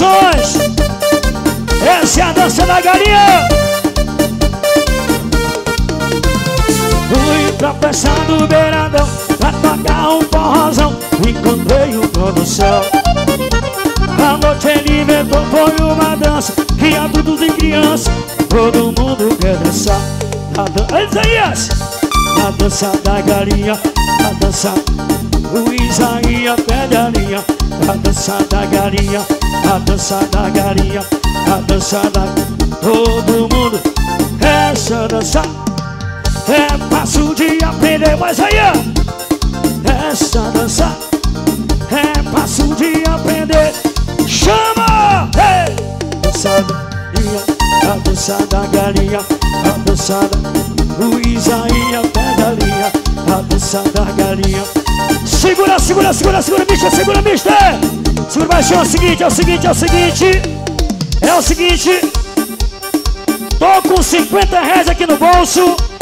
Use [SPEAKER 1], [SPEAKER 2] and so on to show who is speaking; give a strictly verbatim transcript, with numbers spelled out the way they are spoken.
[SPEAKER 1] Produções. Essa é a dança da galinha. Fui pra festa do beiradão pra tocar um forrozão. Encontrei o pôr do céu. A noite ele inventou, foi uma dança que adultos e crianças todo mundo quer dançar. A dan... Isaías! A dança da galinha, a dança. O Isaías pede a linha. A dança da galinha, a dança da galinha, a dança da... Todo mundo, essa dança é fácil de aprender. Mas aí, essa dança é fácil de aprender. Chama! Hey! Dança da galinha, a dança da galinha, a dança da... O Isaías pega a linha, a dança da galinha. Segura, segura, segura, segura, mister, segura, mister. Segura baixinho, é o seguinte, é o seguinte, é o seguinte. É o seguinte. Tô com cinquenta reais aqui no bolso.